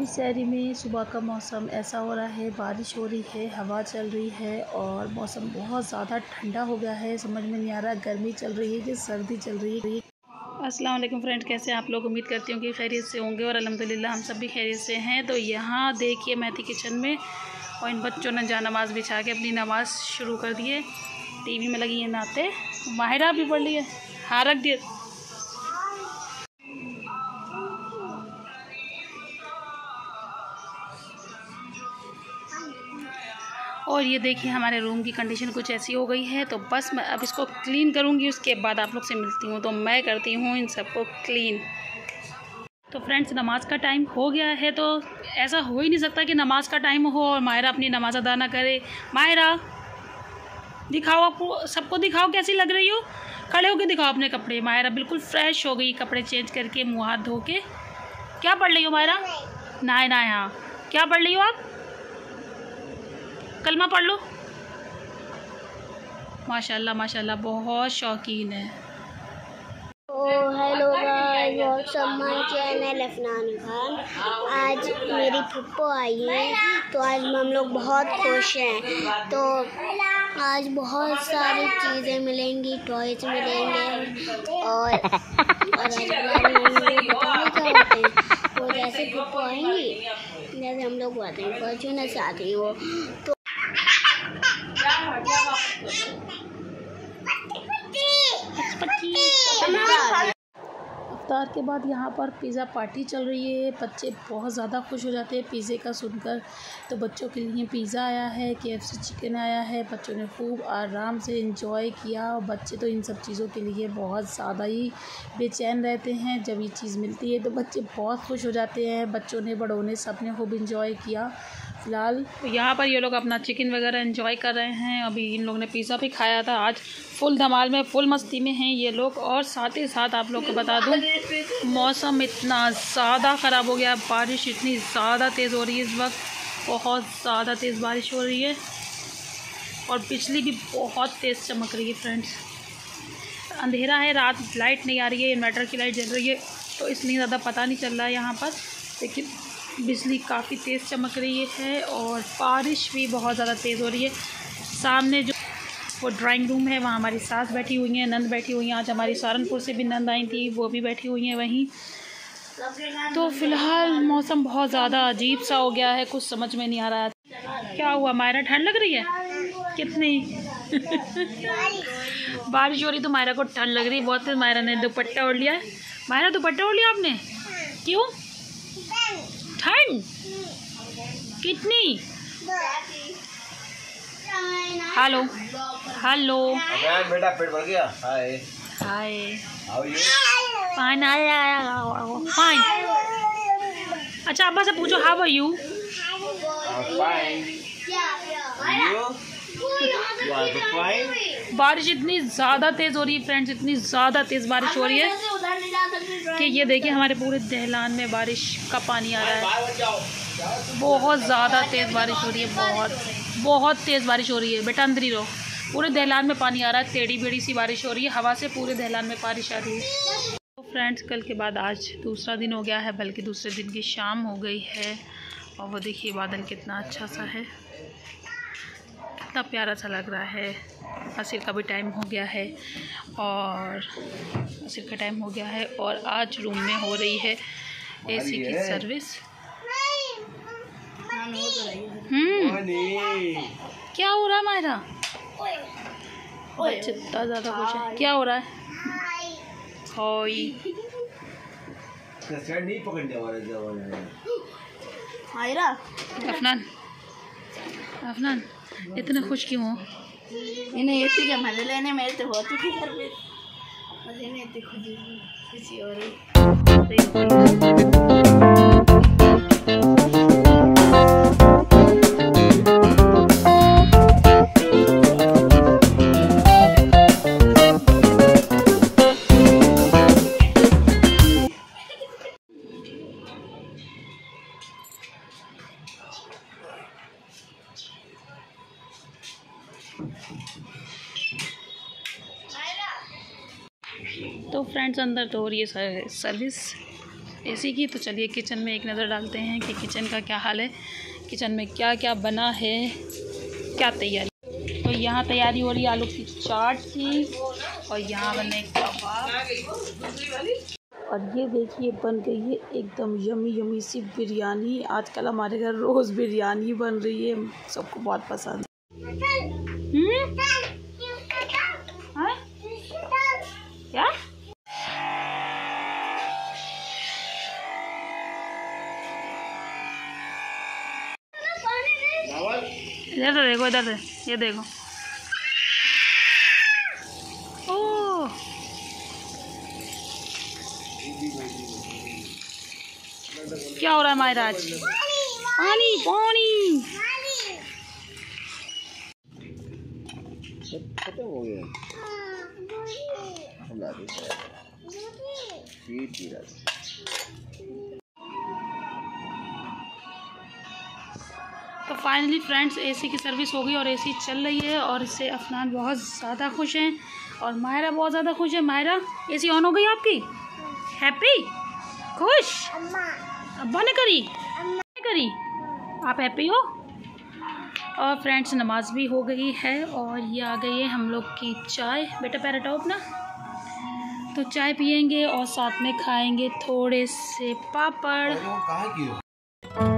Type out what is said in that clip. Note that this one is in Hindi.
शहरी में सुबह का मौसम ऐसा हो रहा है, बारिश हो रही है, हवा चल रही है और मौसम बहुत ज़्यादा ठंडा हो गया है। समझ में नहीं आ रहा गर्मी चल रही है कि सर्दी चल रही है। अस्सलाम वालेकुम फ्रेंड, कैसे आप लोग? उम्मीद करती हूँ कि खैरियत से होंगे और अल्हम्दुलिल्लाह हम सब भी खैरियत से हैं। तो यहाँ देखिए मैं थी किचन में और इन बच्चों ने जा नमाज़ बिछा के अपनी नमाज़ शुरू कर दी है। टीवी में लगी है नाते। माहिरा भी पढ़ ली है। हाँ रख दिए। और ये देखिए हमारे रूम की कंडीशन कुछ ऐसी हो गई है। तो बस मैं अब इसको क्लीन करूँगी, उसके बाद आप लोग से मिलती हूँ। तो मैं करती हूँ इन सबको क्लीन। तो फ्रेंड्स नमाज का टाइम हो गया है, तो ऐसा हो ही नहीं सकता कि नमाज का टाइम हो और माहिरा अपनी नमाज अदा ना करे। माहिरा दिखाओ, आपको सबको दिखाओ कैसी लग रही हो, खड़े होके दिखाओ अपने कपड़े। माहिरा बिल्कुल फ्रेश हो गई, कपड़े चेंज करके मुँह हाथ धो के। क्या पढ़ रही हो माहिरा? नहाए नहाए। हाँ क्या पढ़ रही हो आप? कलमा पढ़ लो। माशाल्लाह माशाल्लाह बहुत शौकीन है। Hello guys, what's up my channel Afnan Khan. आज मेरी फुप्पो आई है, तो आज हम लोग बहुत खुश हैं। तो आज बहुत सारी चीज़ें मिलेंगी, टॉयज मिलेंगे और आज बताने क्या होते हैं। तो जैसे फुप्पो आएंगी, जैसे हम लोग आते हैं फॉर्चूनर से आती हैं वो, तो इफ्तार के बाद यहाँ पर पिज़्ज़ा पार्टी चल रही है। बच्चे बहुत ज़्यादा खुश हो जाते हैं पिज़्ज़े का सुनकर। तो बच्चों के लिए पिज़्ज़ा आया है, KFC चिकन आया है। बच्चों ने खूब आराम से एंजॉय किया और बच्चे तो इन सब चीज़ों के लिए बहुत ज़्यादा ही बेचैन रहते हैं। जब ये चीज़ मिलती है तो बच्चे बहुत खुश हो जाते हैं। बच्चों ने, बड़ों ने, सब ने खूब इंजॉय किया। फ़िलहाल यहाँ पर ये लोग अपना चिकन वगैरह एंजॉय कर रहे हैं। अभी इन लोगों ने पिज़्ज़ा भी खाया था। आज फुल धमाल में, फुल मस्ती में हैं ये लोग। और साथ ही साथ आप लोग को बता दूं, मौसम इतना ज़्यादा ख़राब हो गया, बारिश इतनी ज़्यादा तेज़ हो रही है इस वक्त, बहुत ज़्यादा तेज़ बारिश हो रही है और बिजली भी बहुत तेज़ चमक रही है फ्रेंड्स। अंधेरा है, रात लाइट नहीं आ रही है, इन्वर्टर की लाइट जल रही है, तो इसलिए ज़्यादा पता नहीं चल रहा है यहाँ पर। लेकिन बिजली काफ़ी तेज़ चमक रही है और बारिश भी बहुत ज़्यादा तेज़ हो रही है। सामने जो वो ड्राइंग रूम है, वहाँ हमारी सास बैठी हुई हैं, नंद बैठी हुई हैं। आज हमारी सहारनपुर से भी नंद आई थी, वो भी बैठी हुई हैं वहीं। तो फ़िलहाल मौसम बहुत ज़्यादा अजीब सा हो गया है, कुछ समझ में नहीं आ रहा है क्या हुआ। मायरा ठंड लग रही है कितनी? बारिश हो रही तो मायरा को ठंड लग रही है बहुत। मायरा ने दुपट्टा ओढ़ लिया है। मायरा दुपट्टा ओढ़ लिया आपने? क्यों? ठंड कितनी? हेलो हेलो बेटा, पेट भर गया? Hi hi how you? Fine fine. अच्छा अब्बा से पूछो how are you? Fine. You are fine. बारिश इतनी ज़्यादा तेज़ हो रही है फ्रेंड्स, इतनी ज़्यादा तेज़ बारिश हो रही है कि ये देखिए हमारे पूरे दहलान में बारिश का पानी आ रहा है। बहुत ज़्यादा तेज़ बारिश हो रही है, बहुत तेज़ बारिश हो रही है। बेटा अंदर ही रहो। पूरे दहलान में पानी आ रहा है, टेढ़ी बेड़ी सी बारिश हो रही है, हवा से पूरे दहलान में बारिश आ रही है। तो फ्रेंड्स कल के बाद आज दूसरा दिन हो गया है, बल्कि दूसरे दिन की शाम हो गई है। और वो देखिए बादल कितना अच्छा सा है, कितना प्यारा सा लग रहा है। असर का भी टाइम हो गया है और असर का टाइम हो गया है और आज रूम में हो रही है AC की सर्विस। क्या हो रहा है मायरा? बच्चे इतना ज़्यादा खुश है। क्या हो रहा है? अफनान अफनान इतने खुश क्यों हो? इन्हें AC के मजे लेने में तो हो चुकी सर्विस, बस इन्हें इतनी खुशी हो रही। तो फ्रेंड्स अंदर तो हो रही है सर्विस एसी की। तो चलिए किचन में एक नज़र डालते हैं कि किचन का क्या हाल है, किचन में क्या क्या बना है, क्या तैयारी। तो यहाँ तैयारी हो रही है आलू की चाट की, और यहाँ बने कबाब, और ये देखिए बन गई है एकदम यमी यमी सी बिरयानी। आजकल हमारे घर रोज़ बिरयानी बन रही है, सबको बहुत पसंद है। क्या इधर तो देखो, इधर से ये देखो। ओह क्या हो रहा है महाराज? पानी पानी खत्म हो गया। तो फाइनली फ्रेंड्स एसी की सर्विस हो गई और एसी चल रही है, और इससे अफनान बहुत ज़्यादा खुश हैं और मायरा बहुत ज़्यादा खुश है। मायरा एसी ऑन हो गई आपकी? हैप्पी, खुश? अब्बा ने करी? आप हैप्पी हो? और फ्रेंड्स नमाज भी हो गई है, और ये आ गई है हम लोग की चाय। बेटा पैर हटाओ अपना। तो चाय पियेंगे और साथ में खाएंगे थोड़े से पापड़।